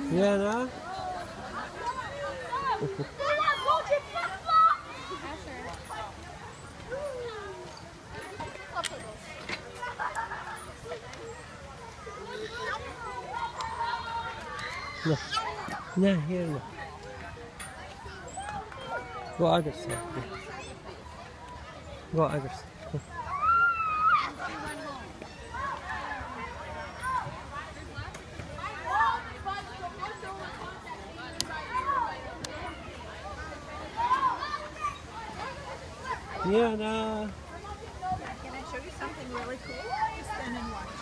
Diana? No. No, here no. Go other side. Go other side. Diana. Can I show you something really cool? Just stand and watch.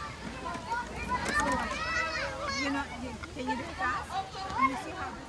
Can you do it fast? Can you see how this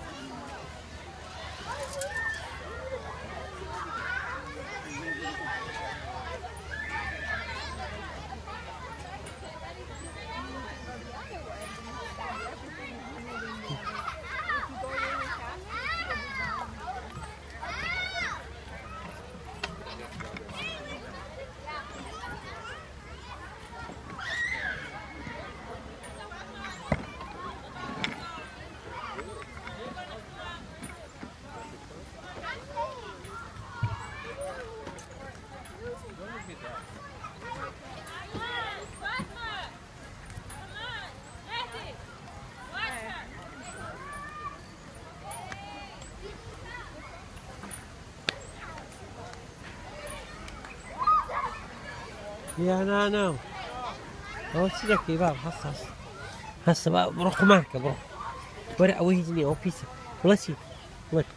Diana, no. Oh, see the kebab. هسه بقى بروح معك بروح. ورقة وهجني أو بيسة. Bless you. Look.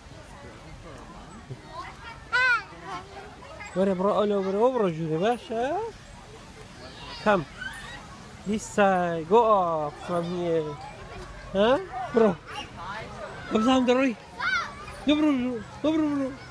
Over Julie Basha. Come. This side. Go up from here. Huh? Bro. Come on, Dory. No, bro.